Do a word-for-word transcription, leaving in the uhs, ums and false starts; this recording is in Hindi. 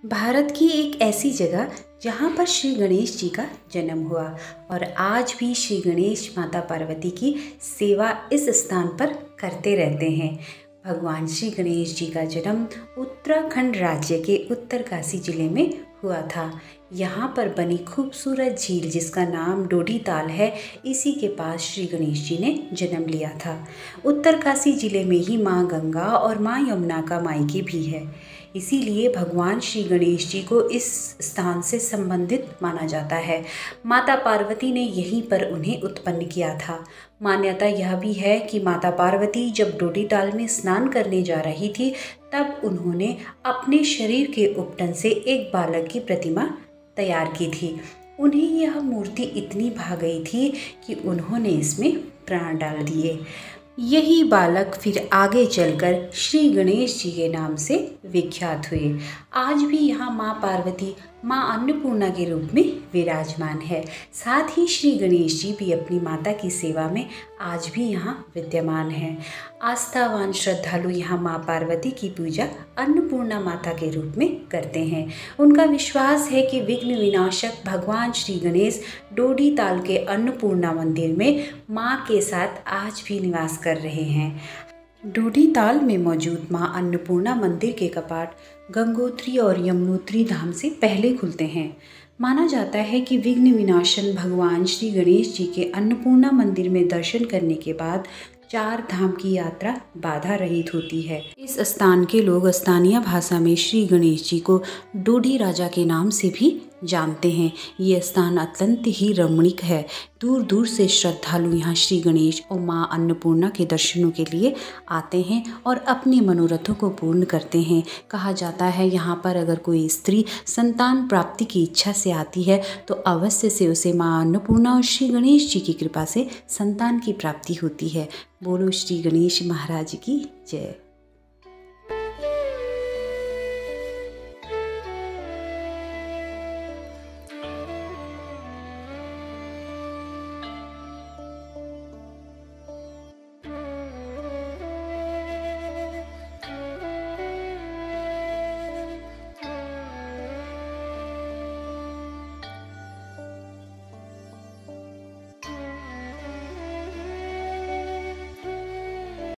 भारत की एक ऐसी जगह जहाँ पर श्री गणेश जी का जन्म हुआ और आज भी श्री गणेश माता पार्वती की सेवा इस स्थान पर करते रहते हैं। भगवान श्री गणेश जी का जन्म उत्तराखंड राज्य के उत्तरकाशी जिले में हुआ था। यहाँ पर बनी खूबसूरत झील जिसका नाम डोडी ताल है, इसी के पास श्री गणेश जी ने जन्म लिया था। उत्तरकाशी जिले में ही माँ गंगा और माँ यमुना का मायके भी है, इसीलिए भगवान श्री गणेश जी को इस स्थान से संबंधित माना जाता है। माता पार्वती ने यहीं पर उन्हें उत्पन्न किया था। मान्यता यह भी है कि माता पार्वती जब डोडी ताल में स्नान करने जा रही थी, तब उन्होंने अपने शरीर के उपटन से एक बालक की प्रतिमा तैयार की थी। उन्हें यह मूर्ति इतनी भा गई थी कि उन्होंने इसमें प्राण डाल दिए। यही बालक फिर आगे चलकर श्री गणेश जी के नाम से विख्यात हुए। आज भी यहाँ माँ पार्वती माँ अन्नपूर्णा के रूप में विराजमान है। साथ ही श्री गणेश जी भी अपनी माता की सेवा में आज भी यहाँ विद्यमान हैं। आस्थावान श्रद्धालु यहाँ माँ पार्वती की पूजा अन्नपूर्णा माता के रूप में करते हैं। उनका विश्वास है कि विघ्न विनाशक भगवान श्री गणेश डोडी ताल के अन्नपूर्णा मंदिर में माँ के साथ आज भी निवास कर रहे हैं। डोडी ताल में मौजूद माँ अन्नपूर्णा मंदिर के कपाट गंगोत्री और यमुनोत्री धाम से पहले खुलते हैं। माना जाता है कि विघ्न विनाशन भगवान श्री गणेश जी के अन्नपूर्णा मंदिर में दर्शन करने के बाद चार धाम की यात्रा बाधा रहित होती है। इस स्थान के लोग स्थानीय भाषा में श्री गणेश जी को डोडी राजा के नाम से भी जानते हैं। ये स्थान अत्यंत ही रमणीक है। दूर दूर से श्रद्धालु यहाँ श्री गणेश और माँ अन्नपूर्णा के दर्शनों के लिए आते हैं और अपने मनोरथों को पूर्ण करते हैं। कहा जाता है यहाँ पर अगर कोई स्त्री संतान प्राप्ति की इच्छा से आती है तो अवश्य से उसे माँ अन्नपूर्णा और श्री गणेश जी की कृपा से संतान की प्राप्ति होती है। बोलो श्री गणेश महाराज की जय।